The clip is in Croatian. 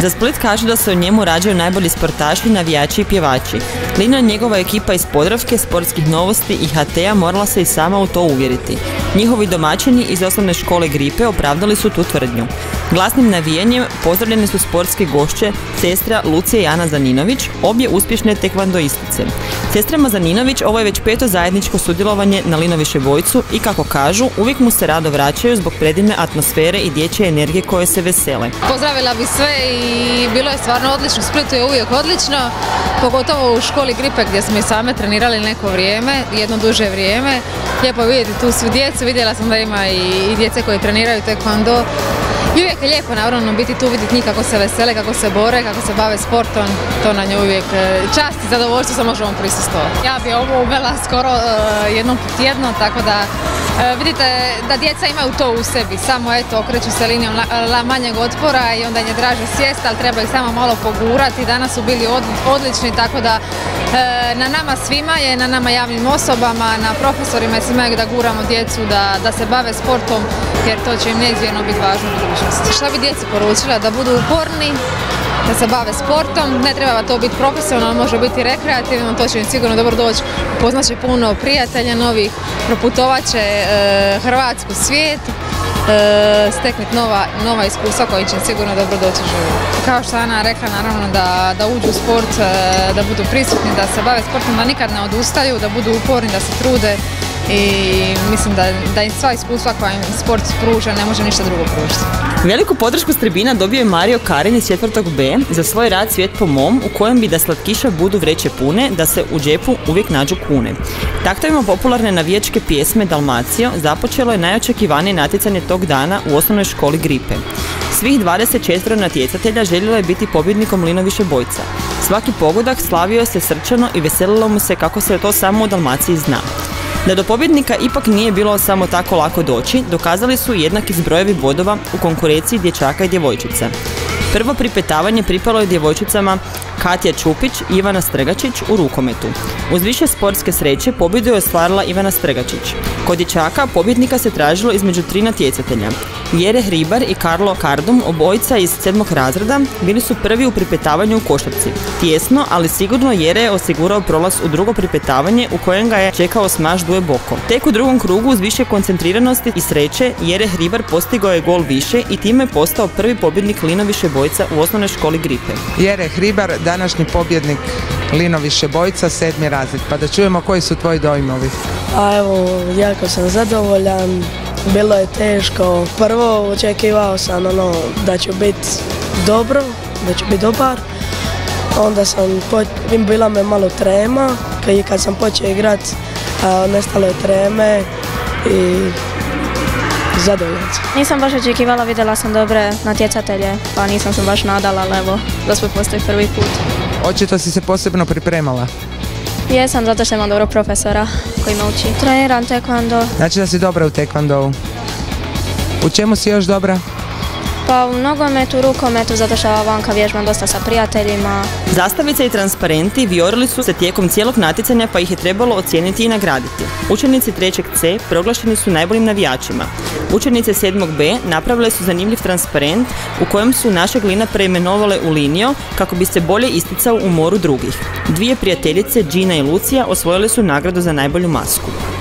Za Split kažu da se o njemu rađaju najbolji sportaši, navijači i pjevači. Lino i njegova ekipa iz Podravke, Sportskih novosti i HT-a morala se i sama u to uvjeriti. Njihovi domaćini iz osnovne škole Gripe opravdali su tu tvrdnju. Glasnim navijanjem pozdravljene su sportske gošće sestra Lucija i Ana Zaninović, obje uspješne tekvandoistice. Sestrama Zaninović ovo je već 5. zajedničko sudjelovanje na Linovišebojcu i kako kažu, uvijek mu se rado vraćaju zbog predivne atmosfere i dječje energije koje se vesele. Pozdravila bi sve i bilo je stvarno odlično, u Splitu je uvijek odlično, pogotovo u školi Gripe gdje smo i same trenirali neko vrijeme, jedno duže vrijeme. Lijepo vidjeti tu svu djecu, vidjela sam da ima i djece koji treniraju tekvando. I uvijek je lijepo naravno biti tu, vidjeti njih kako se vesele, kako se bore, kako se bave sportom, to na nju uvijek čast i zadovoljstvo sa možemo prisustvovati. Ja bi ovo uvela skoro jednom tjedno, tako da vidite da djeca imaju to u sebi, samo eto okreću se linijom manjeg otpora i onda im je draže sjest, ali treba ih samo malo pogurati. Danas su bili odlični, tako da na nama svima je, na nama javnim osobama, na profesorima je svima da guramo djecu da se bave sportom, jer to će im neizmjerno biti važno u budućnosti. Šta bi djeci poručila? Da budu uporni, da se bave sportom, ne treba to biti profesionalno, može biti rekreativno, to će im sigurno dobro doći, upoznat će puno prijatelja novih, proputovat će Hrvatsku, svijet, steknuti nova iskustva koji će sigurno dobro doći u život. Kao što Ana rekla, naravno da uđu u sport, da budu prisutni, da se bave sportom, da nikad ne odustaju, da budu uporni, da se trude i mislim da im sva iskustva koja im sport pruža ne može ništa drugo pružiti. Veliku podršku s tribina dobio je Mario Karin iz 4. B za svoj rad Svijet po mom, u kojem bi da slatkiša budu vreće pune, da se u džepu uvijek nađu kune. Taktovima popularne navijačke pjesme Dalmacio započelo je najočekivanije natjecanje tog dana u osnovnoj školi Gripe. Svih 24 natjecatelja željelo je biti pobjednikom Linovišebojca. Svaki pogodak slavio se srčano i veselilo mu se kako se to samo u Dalmaciji zna. Da do pobjednika ipak nije bilo samo tako lako doći, dokazali su jednaki zbrojevi bodova u konkurenciji dječaka i djevojčica. Prvo pripetavanje pripalo je djevojčicama Katja Čupić i Ivana Strgačić u rukometu. Uz više sportske sreće pobjedu je ostvarila Ivana Strgačić. Kod dječaka pobjednika se tražilo između 3 natjecatelja. Jere Hribar i Karlo Kardum, obojica iz 7. razreda, bili su prvi u pripetavanju u košarci. Tijesno, ali sigurno Jere je osigurao prolaz u drugo pripetavanje u kojem ga je čekao smaš Duje Boko. Tek u drugom krugu uz više koncentriranosti i sreće Jere Hribar postigao je gol više i time je postao prvi pobjednik Linovišebojca u osnovnoj školi Gripe. Jere Hribar, današnji pobjednik Linovišebojca, 7. razred. Pa da čujemo koji su tvoji dojmovi. A evo, jako sam zadovoljan. Bilo je teško. Prvo očekivao sam da ću biti dobro, da ću biti dobar. Onda bila me malo trema. Kad sam počeo igrati, nestalo je treme i zadovoljan sam. Nisam baš očekivala, vidjela sam dobre natjecatelje, pa nisam se baš nadala, ali evo, da smo postoji prvi put. Očito si se posebno pripremala. Jesam, zato što imam dobro profesora koji me uči. Treniram tekvando. Znači da si dobra u tekvandovu. U čemu si još dobra? Pa u nogometu, rukometu, zato što vanka vježbam dosta sa prijateljima. Zastavice i transparenti vijorili su se tijekom cijelog natjecanja, pa ih je trebalo ocijeniti i nagraditi. Učenici 3. C proglašeni su najboljim navijačima. Učenice 7. B napravile su zanimljiv transparent u kojem su našeg Lina preimenovale u Linio kako bi se bolje isticao u moru drugih. Dvije prijateljice, Gina i Lucija, osvojile su nagradu za najbolju masku.